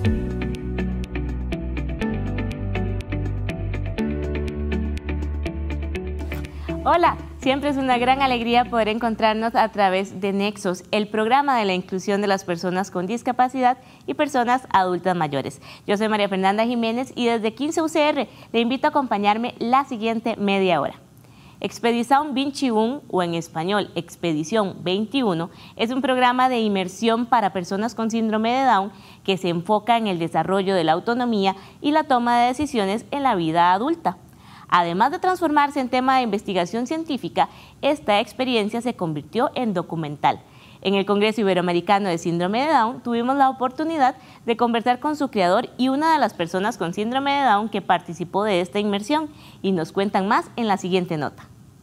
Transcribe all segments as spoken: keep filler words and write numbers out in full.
Hola, siempre es una gran alegría poder encontrarnos a través de Nexos, el programa de la inclusión de las personas con discapacidad y personas adultas mayores. Yo soy María Fernanda Jiménez y desde quince U C R le invito a acompañarme la siguiente media hora. Expedición veintiuno, o en español Expedición veintiuno, es un programa de inmersión para personas con síndrome de Down que se enfoca en el desarrollo de la autonomía y la toma de decisiones en la vida adulta. Además de transformarse en tema de investigación científica, esta experiencia se convirtió en documental. En el Congreso Iberoamericano de Síndrome de Down tuvimos la oportunidad de conversar con su creador y una de las personas con síndrome de Down que participó de esta inmersión, y nos cuentan más en la siguiente nota.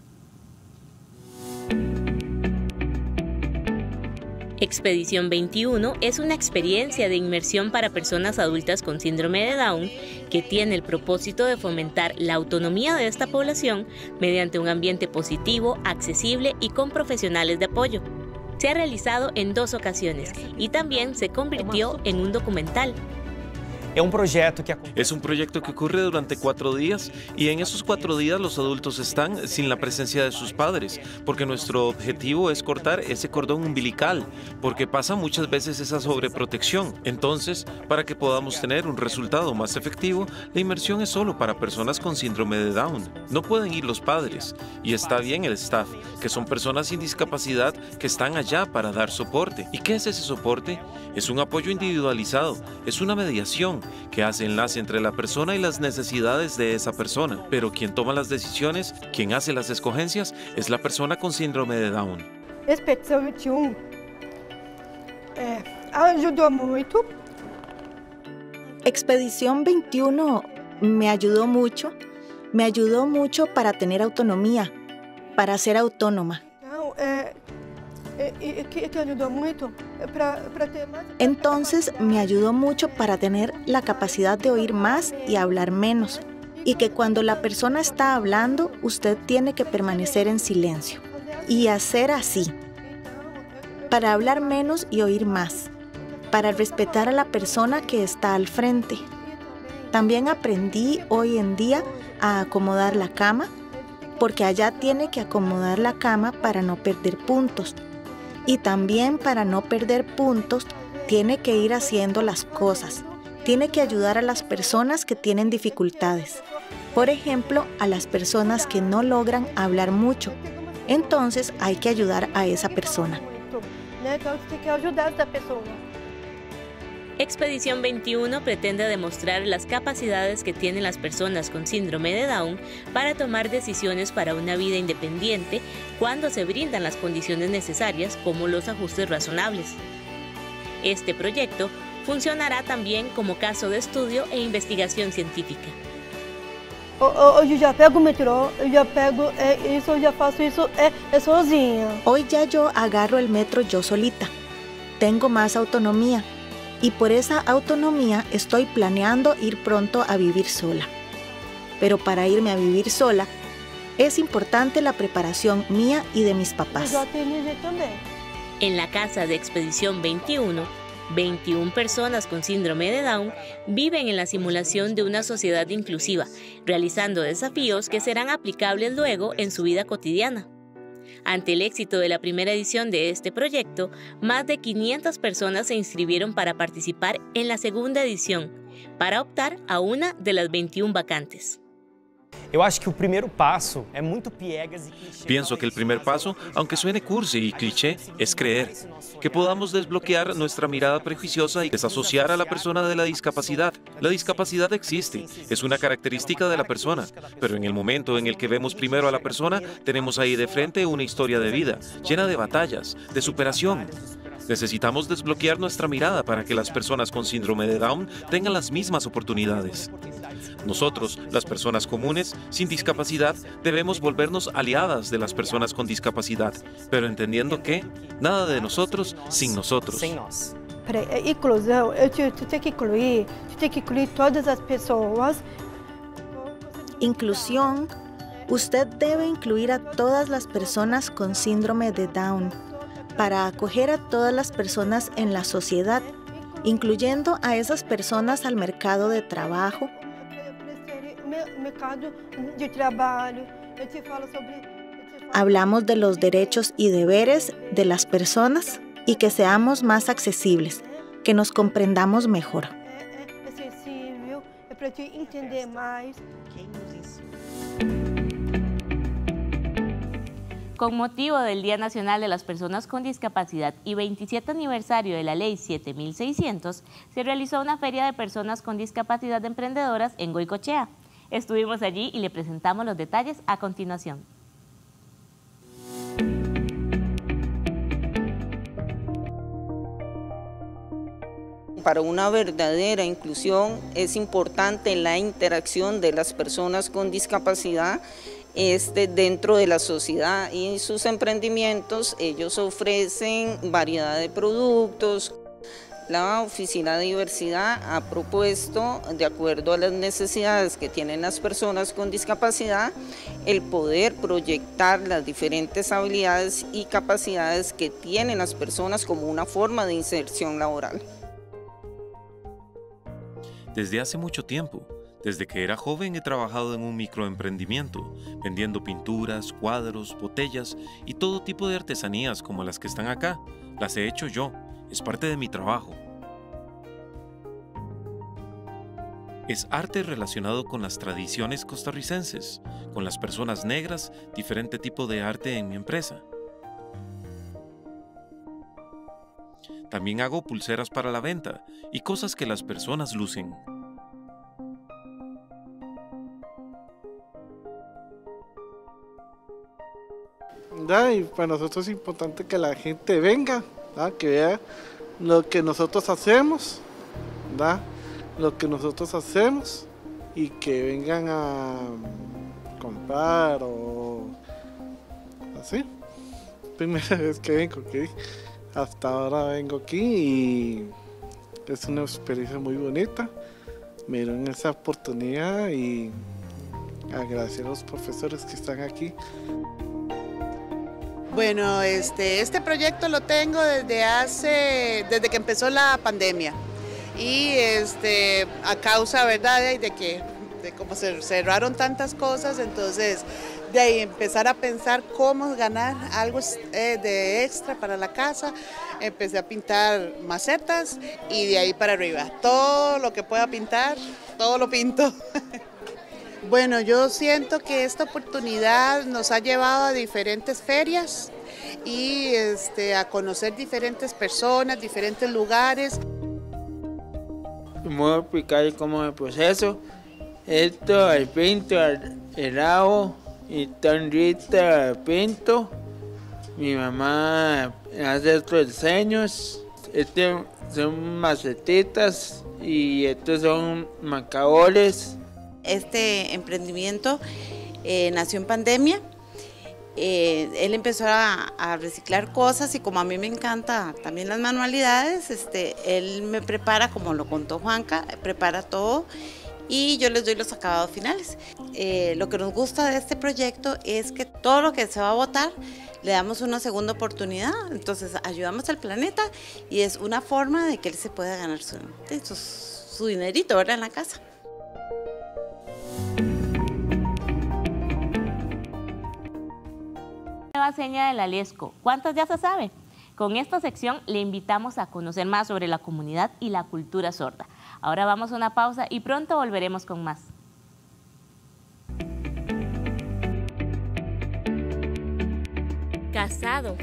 Expedición veintiuno es una experiencia de inmersión para personas adultas con síndrome de Down que tiene el propósito de fomentar la autonomía de esta población mediante un ambiente positivo, accesible y con profesionales de apoyo. Se ha realizado en dos ocasiones y también se convirtió en un documental. Es un proyecto que ocurre durante cuatro días y en esos cuatro días los adultos están sin la presencia de sus padres, porque nuestro objetivo es cortar ese cordón umbilical, porque pasa muchas veces esa sobreprotección. Entonces, para que podamos tener un resultado más efectivo, la inmersión es solo para personas con síndrome de Down. No pueden ir los padres, y está bien el staff, que son personas sin discapacidad que están allá para dar soporte. ¿Y qué es ese soporte? Es un apoyo individualizado, es una mediación que hace enlace entre la persona y las necesidades de esa persona. Pero quien toma las decisiones, quien hace las escogencias, es la persona con síndrome de Down. Expedición veintiuno eh, ayudó mucho. Expedición veintiuno me ayudó mucho, me ayudó mucho para tener autonomía, para ser autónoma. Eh, eh, que, que ayudó mucho. Entonces me ayudó mucho para tener la capacidad de oír más y hablar menos, y que cuando la persona está hablando, usted tiene que permanecer en silencio y hacer así, para hablar menos y oír más, para respetar a la persona que está al frente. También aprendí hoy en día a acomodar la cama, porque allá tiene que acomodar la cama para no perder puntos. Y también para no perder puntos, tiene que ir haciendo las cosas. Tiene que ayudar a las personas que tienen dificultades. Por ejemplo, a las personas que no logran hablar mucho. Entonces hay que ayudar a esa persona. Expedición veintiuno pretende demostrar las capacidades que tienen las personas con síndrome de Down para tomar decisiones para una vida independiente cuando se brindan las condiciones necesarias como los ajustes razonables. Este proyecto funcionará también como caso de estudio e investigación científica. Hoy ya pego el metro, ya pego eso, ya faço eso sozinha. Hoy ya yo agarro el metro yo solita. Tengo más autonomía. Y por esa autonomía estoy planeando ir pronto a vivir sola. Pero para irme a vivir sola, es importante la preparación mía y de mis papás. En la casa de Expedición veintiuno, veintiuna personas con síndrome de Down viven en la simulación de una sociedad inclusiva, realizando desafíos que serán aplicables luego en su vida cotidiana. Ante el éxito de la primera edición de este proyecto, más de quinientas personas se inscribieron para participar en la segunda edición, para optar a una de las veintiuna vacantes. Pienso que el primer paso, aunque suene cursi y cliché, es creer. Que podamos desbloquear nuestra mirada prejuiciosa y desasociar a la persona de la discapacidad. La discapacidad existe, es una característica de la persona, pero en el momento en el que vemos primero a la persona, tenemos ahí de frente una historia de vida, llena de batallas, de superación. Necesitamos desbloquear nuestra mirada para que las personas con síndrome de Down tengan las mismas oportunidades. Nosotros, las personas comunes, sin discapacidad, debemos volvernos aliadas de las personas con discapacidad, pero entendiendo que nada de nosotros sin nosotros. Inclusão, tú tienes que incluir, tú tienes que incluir todas las personas. Inclusión, usted debe incluir a todas las personas con síndrome de Down, para acoger a todas las personas en la sociedad. incluyendo a esas personas al mercado de trabajo. Hablamos de los derechos y deberes de las personas y que seamos más accesibles, que nos comprendamos mejor. Con motivo del Día Nacional de las Personas con Discapacidad y veintisiete aniversario de la Ley siete mil seiscientos, se realizó una feria de personas con discapacidad emprendedoras en Goicoechea. Estuvimos allí y le presentamos los detalles a continuación. Para una verdadera inclusión es importante la interacción de las personas con discapacidad este, dentro de la sociedad, y en sus emprendimientos ellos ofrecen variedad de productos. La Oficina de Diversidad ha propuesto, de acuerdo a las necesidades que tienen las personas con discapacidad, el poder proyectar las diferentes habilidades y capacidades que tienen las personas como una forma de inserción laboral. Desde hace mucho tiempo, desde que era joven he trabajado en un microemprendimiento, vendiendo pinturas, cuadros, botellas y todo tipo de artesanías como las que están acá. Las he hecho yo, es parte de mi trabajo. Es arte relacionado con las tradiciones costarricenses, con las personas negras, diferente tipo de arte en mi empresa. También hago pulseras para la venta y cosas que las personas lucen. Ya, y para nosotros es importante que la gente venga, ¿verdad? Que vea lo que nosotros hacemos, ¿verdad? Lo que nosotros hacemos y que vengan a comprar o así. Primera vez que vengo aquí. Hasta ahora vengo aquí y es una experiencia muy bonita. Me dieron esa oportunidad y agradecer a los profesores que están aquí. Bueno, este, este proyecto lo tengo desde hace, desde que empezó la pandemia. Y este, a causa, ¿verdad?, de que de cómo se cerraron tantas cosas, entonces de ahí empezar a pensar cómo ganar algo eh, de extra para la casa, empecé a pintar macetas y de ahí para arriba, todo lo que pueda pintar, todo lo pinto. Bueno, yo siento que esta oportunidad nos ha llevado a diferentes ferias y este, a conocer diferentes personas, diferentes lugares. Voy a explicar cómo es el proceso. Esto, el pinto, el, el agua y tonrita el pinto. Mi mamá hace estos diseños. Estos son macetitas y estos son marcadores. Este emprendimiento eh, nació en pandemia. Eh, él empezó a, a reciclar cosas y como a mí me encanta también las manualidades, este, él me prepara, como lo contó Juanca, prepara todo y yo les doy los acabados finales. Eh, lo que nos gusta de este proyecto es que todo lo que se va a botar le damos una segunda oportunidad, entonces ayudamos al planeta y es una forma de que él se pueda ganar su, su, su dinerito, ¿verdad?, en la casa. Nueva seña del Alesco. ¿Cuántas ya se sabe? Con esta sección le invitamos a conocer más sobre la comunidad y la cultura sorda. Ahora vamos a una pausa y pronto volveremos con más. Casado.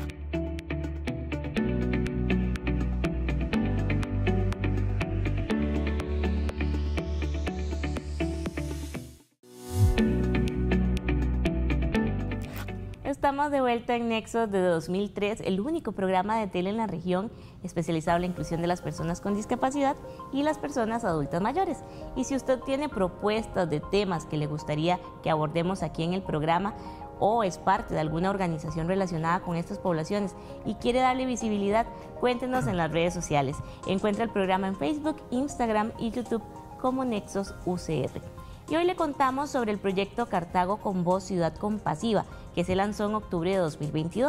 Estamos de vuelta en Nexos de dos mil tres, el único programa de tele en la región especializado en la inclusión de las personas con discapacidad y las personas adultas mayores. Y si usted tiene propuestas de temas que le gustaría que abordemos aquí en el programa o es parte de alguna organización relacionada con estas poblaciones y quiere darle visibilidad, cuéntenos en las redes sociales. Encuentra el programa en Facebook, Instagram y YouTube como Nexos U C R. Y hoy le contamos sobre el proyecto Cartago con Voz Ciudad Compasiva, que se lanzó en octubre de dos mil veintidós.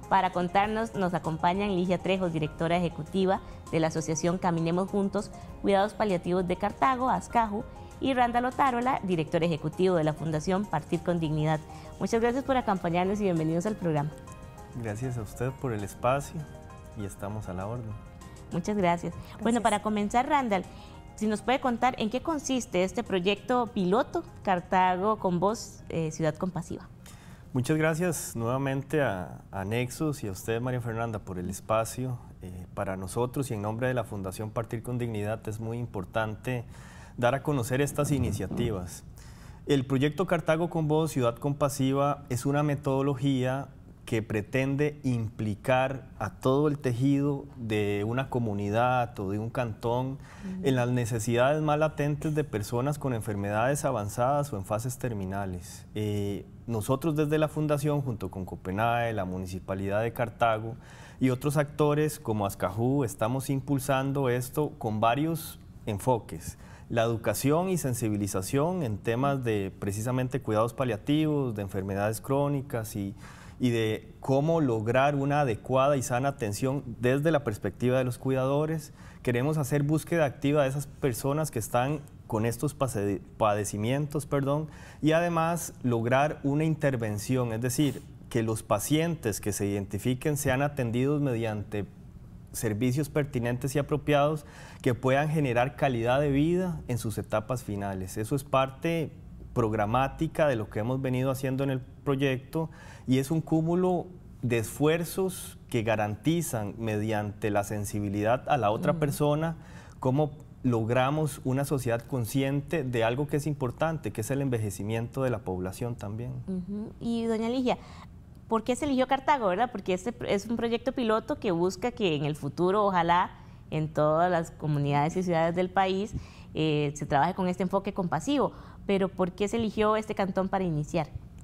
Para contarnos nos acompañan Ligia Trejos, directora ejecutiva de la asociación Caminemos Juntos, Cuidados Paliativos de Cartago, ASCAJU, y Randall Otárola, director ejecutivo de la Fundación Partir con Dignidad. Muchas gracias por acompañarnos y bienvenidos al programa. Gracias a usted por el espacio y estamos a la orden. Muchas gracias. gracias. Bueno, para comenzar, Randall, si nos puede contar en qué consiste este proyecto piloto Cartago con Voz, eh, Ciudad Compasiva. Muchas gracias nuevamente a, a Nexus y a usted, María Fernanda, por el espacio. Eh, para nosotros y en nombre de la Fundación Partir con Dignidad es muy importante dar a conocer estas iniciativas. El proyecto Cartago con Voz, Ciudad Compasiva, es una metodología que pretende implicar a todo el tejido de una comunidad o de un cantón uh-huh. en las necesidades más latentes de personas con enfermedades avanzadas o en fases terminales. Eh, nosotros desde la Fundación, junto con Copenae, la Municipalidad de Cartago y otros actores como ASCAJU, estamos impulsando esto con varios enfoques. La educación y sensibilización en temas de precisamente cuidados paliativos, de enfermedades crónicas y, y de cómo lograr una adecuada y sana atención desde la perspectiva de los cuidadores. Queremos hacer búsqueda activa de esas personas que están con estos padecimientos, perdón, y además lograr una intervención, es decir, que los pacientes que se identifiquen sean atendidos mediante servicios pertinentes y apropiados que puedan generar calidad de vida en sus etapas finales. Eso es parte programática de lo que hemos venido haciendo en el proyecto y es un cúmulo de esfuerzos que garantizan mediante la sensibilidad a la otra uh-huh. persona cómo logramos una sociedad consciente de algo que es importante, que es el envejecimiento de la población también. Uh-huh. Y doña Ligia, ¿por qué se eligió Cartago, verdad? Porque este es un proyecto piloto que busca que en el futuro, ojalá, en todas las comunidades y ciudades del país eh, se trabaje con este enfoque compasivo. Pero ¿por qué se eligió este cantón para iniciar?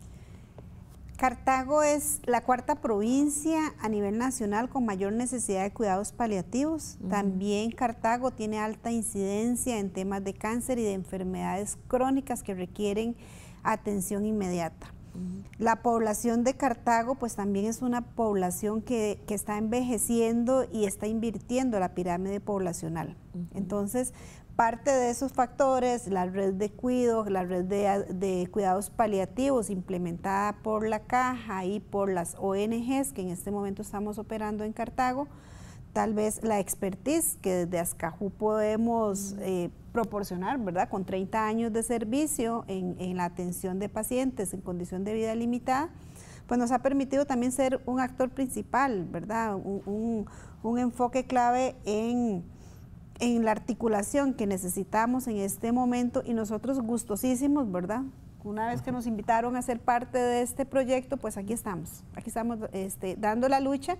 Cartago es la cuarta provincia a nivel nacional con mayor necesidad de cuidados paliativos. Uh-huh. También Cartago tiene alta incidencia en temas de cáncer y de enfermedades crónicas que requieren atención inmediata. La población de Cartago pues también es una población que, que está envejeciendo y está invirtiendo la pirámide poblacional. Uh-huh. Entonces, parte de esos factores, la red de cuidados, la red de, de cuidados paliativos implementada por la Caja y por las O N Ges que en este momento estamos operando en Cartago, tal vez la expertise que desde ASCAJU podemos eh, proporcionar, ¿verdad? Con treinta años de servicio en, en la atención de pacientes en condición de vida limitada, pues nos ha permitido también ser un actor principal, ¿verdad? Un, un, un enfoque clave en, en la articulación que necesitamos en este momento y nosotros gustosísimos, ¿verdad? Una vez que nos invitaron a ser parte de este proyecto, pues aquí estamos, aquí estamos este, dando la lucha.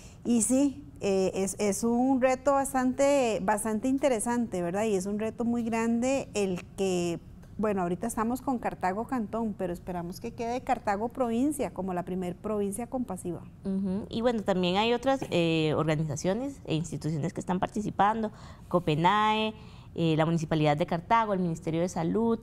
Y sí, eh, es, es un reto bastante, bastante interesante, ¿verdad? Y es un reto muy grande el que, bueno, ahorita estamos con Cartago Cantón, pero esperamos que quede Cartago Provincia como la primer provincia compasiva. Uh-huh. Y bueno, también hay otras eh, organizaciones e instituciones que están participando, Copenae, eh, la Municipalidad de Cartago, el Ministerio de Salud.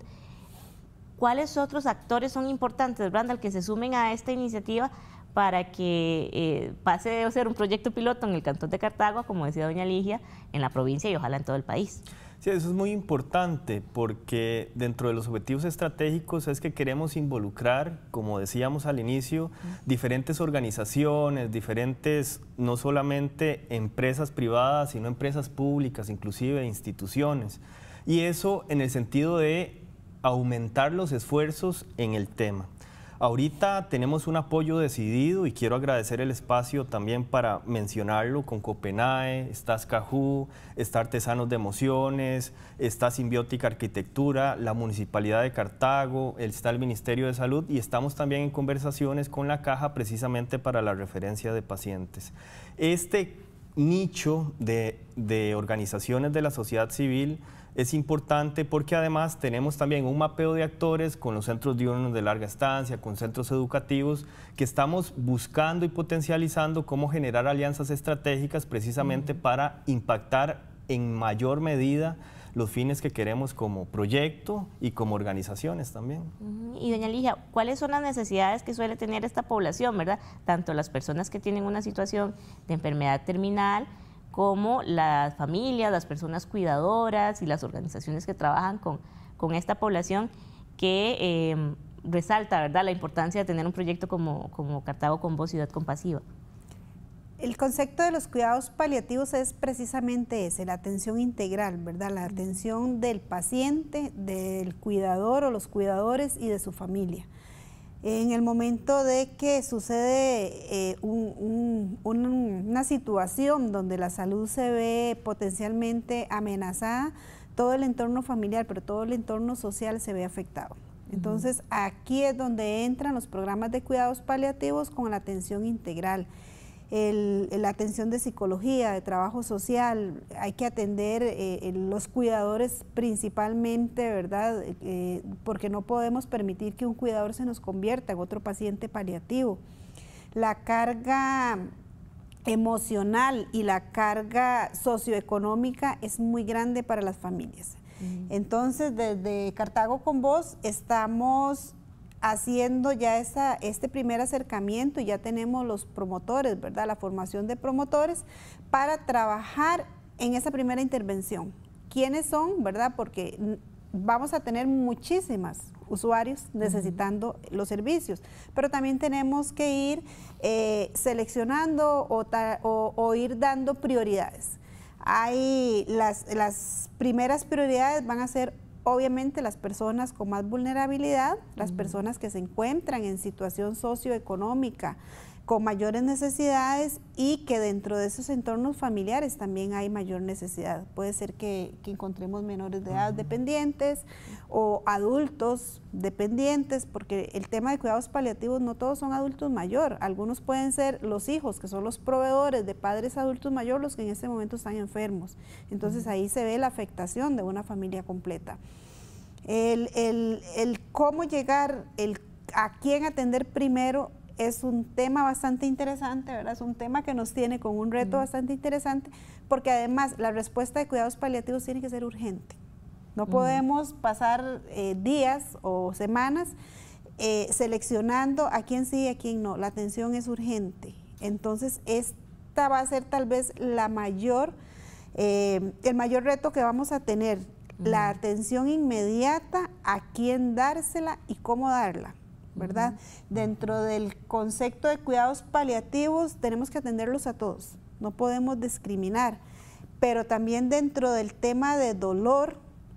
¿Cuáles otros actores son importantes, Randall, que se sumen a esta iniciativa para que eh, pase de ser un proyecto piloto en el cantón de Cartago, como decía doña Ligia, en la provincia y ojalá en todo el país? Sí, eso es muy importante porque dentro de los objetivos estratégicos es que queremos involucrar, como decíamos al inicio, diferentes organizaciones, diferentes, no solamente empresas privadas, sino empresas públicas, inclusive instituciones. Y eso en el sentido de aumentar los esfuerzos en el tema. Ahorita tenemos un apoyo decidido y quiero agradecer el espacio también para mencionarlo con Copenae, está ASCAJU, está Artesanos de Emociones, está Simbiótica Arquitectura, la Municipalidad de Cartago, está el Ministerio de Salud y estamos también en conversaciones con la Caja precisamente para la referencia de pacientes. Este nicho de, de organizaciones de la sociedad civil es importante porque además tenemos también un mapeo de actores con los centros diurnos de larga estancia, con centros educativos, que estamos buscando y potencializando cómo generar alianzas estratégicas precisamente para impactar en mayor medida los fines que queremos como proyecto y como organizaciones también. Y doña Ligia, ¿cuáles son las necesidades que suele tener esta población, verdad? Tanto las personas que tienen una situación de enfermedad terminal, como las familias, las personas cuidadoras y las organizaciones que trabajan con, con esta población que eh, resalta, ¿verdad?, la importancia de tener un proyecto como, como Cartago con Voz, Ciudad Compasiva. El concepto de los cuidados paliativos es precisamente ese, la atención integral, ¿verdad? La atención del paciente, del cuidador o los cuidadores y de su familia. En el momento de que sucede eh, un, un, un, una situación donde la salud se ve potencialmente amenazada, todo el entorno familiar, pero todo el entorno social se ve afectado. Entonces, aquí es donde entran los programas de cuidados paliativos con la atención integral. El, la atención de psicología, de trabajo social, hay que atender eh, los cuidadores principalmente, ¿verdad? Eh, porque no podemos permitir que un cuidador se nos convierta en otro paciente paliativo. La carga emocional y la carga socioeconómica es muy grande para las familias. Uh-huh. Entonces, desde Cartago con Voz estamos haciendo ya esa, este primer acercamiento y ya tenemos los promotores, ¿verdad? La formación de promotores para trabajar en esa primera intervención. ¿Quiénes son, verdad? Porque vamos a tener muchísimas usuarios necesitando uh-huh. los servicios, pero también tenemos que ir eh, seleccionando o, ta, o, o ir dando prioridades. Hay las, las primeras prioridades van a ser obviamente las personas con más vulnerabilidad, las uh-huh. personas que se encuentran en situación socioeconómica con mayores necesidades y que dentro de esos entornos familiares también hay mayor necesidad. Puede ser que, que encontremos menores de edad uh-huh. dependientes o adultos dependientes, porque el tema de cuidados paliativos no todos son adultos mayores, algunos pueden ser los hijos, que son los proveedores de padres adultos mayores, los que en este momento están enfermos. Entonces uh-huh. ahí se ve la afectación de una familia completa. El, el, el cómo llegar, el a quién atender primero, es un tema bastante interesante, ¿verdad? Es un tema que nos tiene con un reto mm. bastante interesante, porque además la respuesta de cuidados paliativos tiene que ser urgente. No mm. podemos pasar eh, días o semanas eh, seleccionando a quién sí y a quién no. La atención es urgente. Entonces, esta va a ser tal vez la mayor, eh, el mayor reto que vamos a tener, mm. la atención inmediata, a quién dársela y cómo darla, ¿verdad? Uh-huh. Dentro del concepto de cuidados paliativos tenemos que atenderlos a todos, no podemos discriminar, pero también dentro del tema de dolor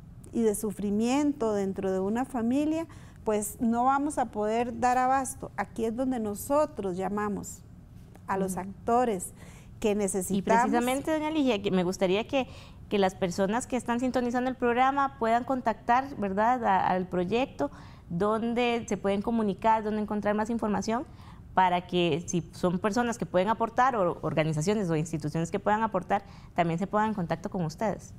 y de sufrimiento dentro de una familia, pues no vamos a poder dar abasto. Aquí es donde nosotros llamamos a los uh-huh. actores que necesitamos. Y precisamente, doña Ligia, que me gustaría que, que las personas que están sintonizando el programa puedan contactar, ¿verdad?, a, al proyecto, donde se pueden comunicar, donde encontrar más información, para que si son personas que pueden aportar o organizaciones o instituciones que puedan aportar, también se pongan en contacto con ustedes.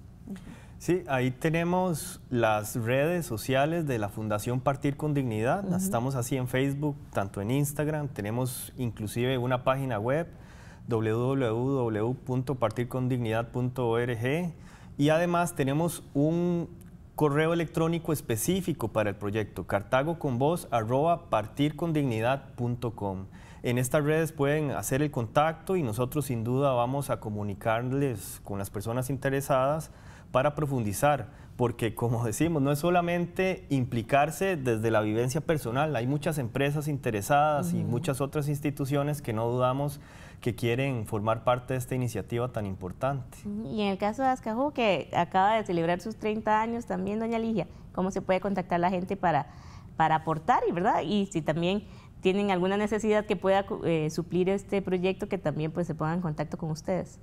Sí, ahí tenemos las redes sociales de la Fundación Partir con Dignidad, uh-huh. estamos así en Facebook, tanto en Instagram, tenemos inclusive una página web, doble u doble u doble u punto partir con dignidad punto org, y además tenemos un correo electrónico específico para el proyecto, cartagoconvoz arroba partircondignidad punto com. En estas redes pueden hacer el contacto y nosotros sin duda vamos a comunicarles con las personas interesadas para profundizar, porque como decimos, no es solamente implicarse desde la vivencia personal, hay muchas empresas interesadas uh-huh. y muchas otras instituciones que no dudamos que quieren formar parte de esta iniciativa tan importante. Y en el caso de Azcajú, que acaba de celebrar sus treinta años también, doña Ligia, ¿cómo se puede contactar la gente para, para aportar? Y, ¿verdad? Y si también tienen alguna necesidad que pueda eh, suplir este proyecto, que también pues, se pongan en contacto con ustedes.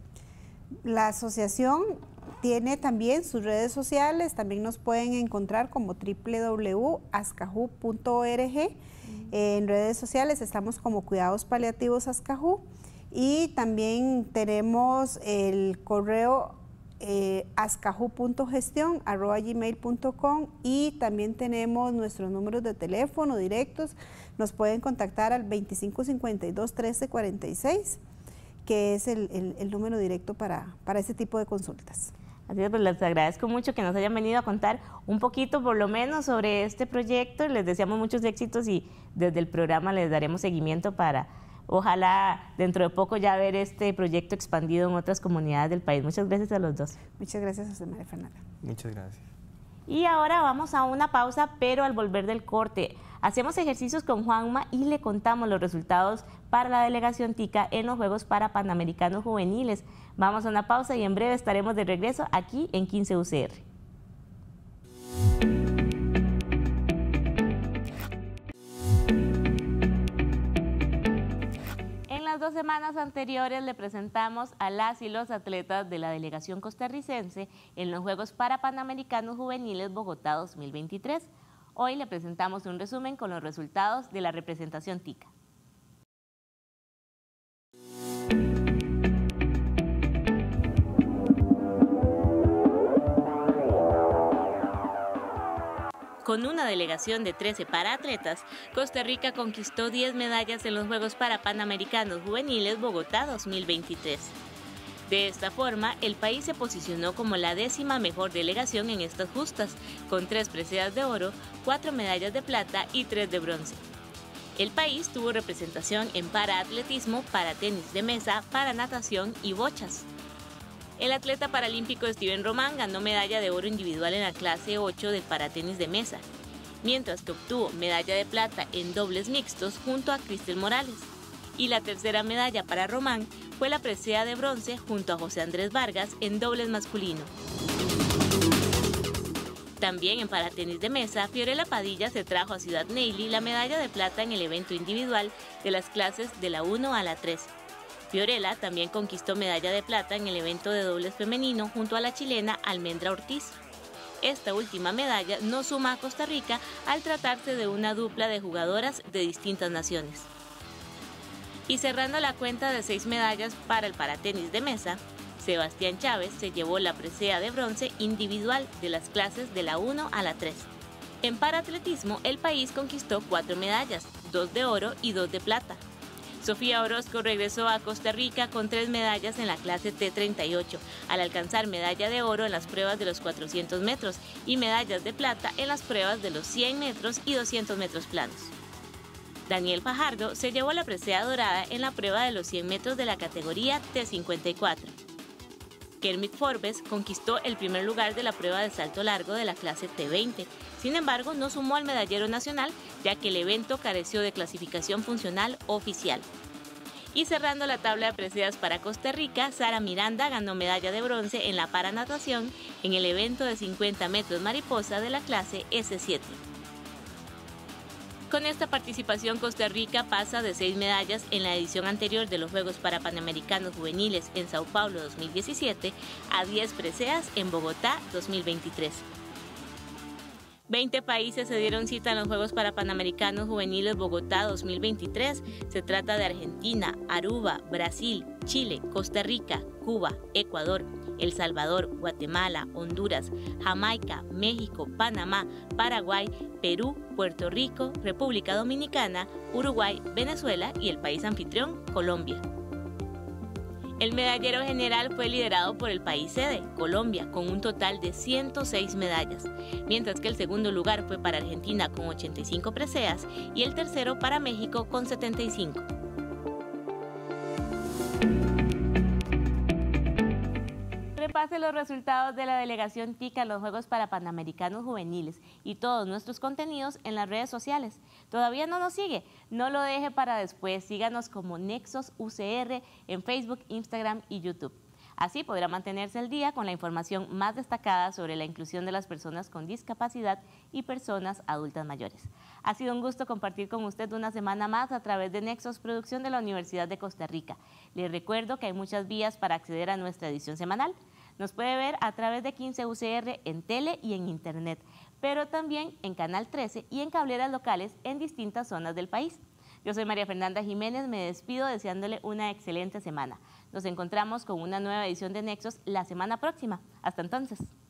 La asociación tiene también sus redes sociales, también nos pueden encontrar como doble u doble u doble u punto azcajú punto org. Uh-huh. En redes sociales estamos como Cuidados Paliativos Azcajú. Y también tenemos el correo eh, azcajú punto gestión arroba gmail punto com, y también tenemos nuestros números de teléfono directos. Nos pueden contactar al veinticinco cincuenta y dos, trece cuarenta y seis, que es el, el, el número directo para, para ese tipo de consultas. Así es, pues les agradezco mucho que nos hayan venido a contar un poquito por lo menos sobre este proyecto. Les deseamos muchos éxitos y desde el programa les daremos seguimiento para ojalá dentro de poco ya ver este proyecto expandido en otras comunidades del país. Muchas gracias a los dos. Muchas gracias a usted, María Fernanda. Muchas gracias. Y ahora vamos a una pausa, pero al volver del corte hacemos ejercicios con Juanma y le contamos los resultados para la delegación Tica en los Juegos para Panamericanos Juveniles. Vamos a una pausa y en breve estaremos de regreso aquí en quince U C R. En las dos semanas anteriores le presentamos a las y los atletas de la delegación costarricense en los Juegos para Panamericanos Juveniles Bogotá dos mil veintitrés. Hoy le presentamos un resumen con los resultados de la representación Tica. Con una delegación de trece paraatletas, Costa Rica conquistó diez medallas en los Juegos para Panamericanos Juveniles Bogotá dos mil veintitrés. De esta forma, el país se posicionó como la décima mejor delegación en estas justas, con tres preseas de oro, cuatro medallas de plata y tres de bronce. El país tuvo representación en paraatletismo, paratenis de mesa, paranatación y bochas. El atleta paralímpico Steven Román ganó medalla de oro individual en la clase ocho de paratenis de mesa, mientras que obtuvo medalla de plata en dobles mixtos junto a Cristel Morales. Y la tercera medalla para Román fue la presea de bronce junto a José Andrés Vargas en dobles masculino. También en paratenis de mesa, Fiorella Padilla se trajo a Ciudad Neily la medalla de plata en el evento individual de las clases de la uno a la tres. Fiorella también conquistó medalla de plata en el evento de dobles femenino junto a la chilena Almendra Ortiz. Esta última medalla no suma a Costa Rica al tratarse de una dupla de jugadoras de distintas naciones. Y cerrando la cuenta de seis medallas para el paratenis de mesa, Sebastián Chávez se llevó la presea de bronce individual de las clases de la uno a la tres. En paraatletismo, el país conquistó cuatro medallas, dos de oro y dos de plata. Sofía Orozco regresó a Costa Rica con tres medallas en la clase T treinta y ocho, al alcanzar medalla de oro en las pruebas de los cuatrocientos metros y medallas de plata en las pruebas de los cien metros y doscientos metros planos. Daniel Fajardo se llevó la presea dorada en la prueba de los cien metros de la categoría T cincuenta y cuatro. Kermit Forbes conquistó el primer lugar de la prueba de salto largo de la clase T veinte. Sin embargo, no sumó al medallero nacional, ya que el evento careció de clasificación funcional oficial. Y cerrando la tabla de preseas para Costa Rica, Sara Miranda ganó medalla de bronce en la paranatación en el evento de cincuenta metros mariposa de la clase S siete. Con esta participación, Costa Rica pasa de seis medallas en la edición anterior de los Juegos para Panamericanos Juveniles en Sao Paulo dos mil diecisiete a diez preseas en Bogotá dos mil veintitrés. veinte países se dieron cita en los Juegos para Panamericanos Juveniles Bogotá dos mil veintitrés. Se trata de Argentina, Aruba, Brasil, Chile, Costa Rica, Cuba, Ecuador, El Salvador, Guatemala, Honduras, Jamaica, México, Panamá, Paraguay, Perú, Puerto Rico, República Dominicana, Uruguay, Venezuela y el país anfitrión, Colombia. El medallero general fue liderado por el país sede, Colombia, con un total de ciento seis medallas, mientras que el segundo lugar fue para Argentina con ochenta y cinco preseas y el tercero para México con setenta y cinco. Repase los resultados de la delegación Tica en los Juegos para Panamericanos Juveniles y todos nuestros contenidos en las redes sociales. ¿Todavía no nos sigue? No lo deje para después. Síganos como Nexos U C R en Facebook, Instagram y YouTube. Así podrá mantenerse al día con la información más destacada sobre la inclusión de las personas con discapacidad y personas adultas mayores. Ha sido un gusto compartir con usted una semana más a través de Nexos, producción de la Universidad de Costa Rica. Les recuerdo que hay muchas vías para acceder a nuestra edición semanal. Nos puede ver a través de quince U C R en tele y en internet, pero también en Canal trece y en cableras locales en distintas zonas del país. Yo soy María Fernanda Jiménez, me despido deseándole una excelente semana. Nos encontramos con una nueva edición de Nexos la semana próxima. Hasta entonces.